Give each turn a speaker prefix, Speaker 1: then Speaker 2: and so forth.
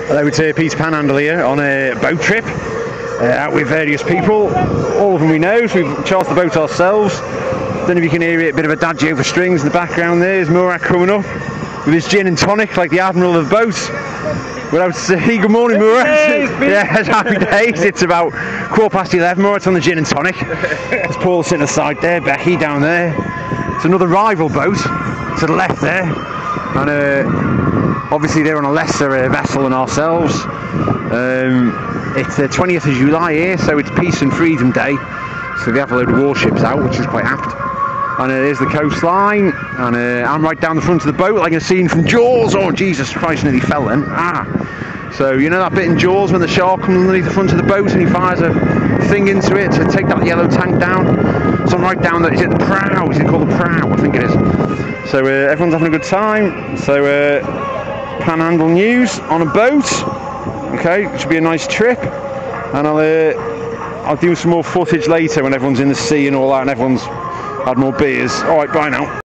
Speaker 1: Hello, it's Peter Panhandle here on a boat trip out with various people, all of them we know, so we've chartered the boat ourselves. Don't know if you can hear it, a bit of a dad over strings in the background. There's Murat coming up with his gin and tonic like the admiral of the boat. We're out to say good morning, Murat. Yeah, it's happy days. It's about 11:15. Murat's on the gin and tonic. There's Paul sitting aside there, Becky down there. It's another rival boat to the left there, and obviously they're on a lesser vessel than ourselves. It's the 20th of July here, so it's Peace and Freedom Day, so they have a load of warships out, which is quite apt. And there's the coastline, and I'm right down the front of the boat like a scene from Jaws. Oh Jesus Christ, nearly fell then. So you know that bit in Jaws when the shark comes underneath the front of the boat and he fires a thing into it to take that yellow tank down? So I'm right down there. Is it the prow? Is it called the prow? I think it is. So everyone's having a good time. So Panhandle News on a boat. Okay, it should be a nice trip, and I'll do some more footage later when everyone's in the sea and all that, and everyone's had more beers. All right, bye now.